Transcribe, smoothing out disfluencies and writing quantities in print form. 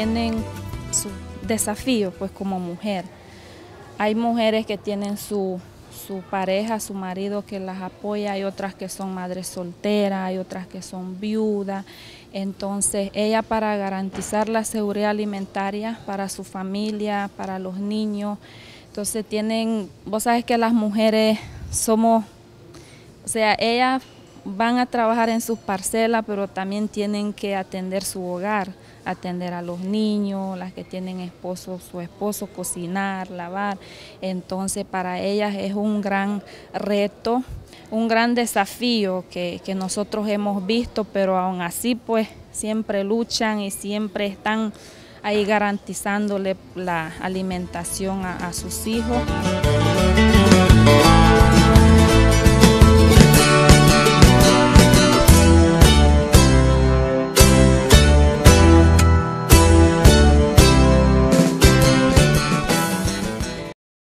tienen su desafío pues como mujer. Hay mujeres que tienen su pareja, su marido que las apoya, hay otras que son madres solteras, hay otras que son viudas. Entonces ella, para garantizar la seguridad alimentaria para su familia, para los niños, entonces vos sabes que las mujeres somos, o sea, ellas van a trabajar en sus parcelas, pero también tienen que atender su hogar, atender a los niños, las que tienen esposo, su esposo, cocinar, lavar. Entonces para ellas es un gran reto, un gran desafío que nosotros hemos visto, pero aún así pues siempre luchan y siempre están ahí garantizándole la alimentación a sus hijos.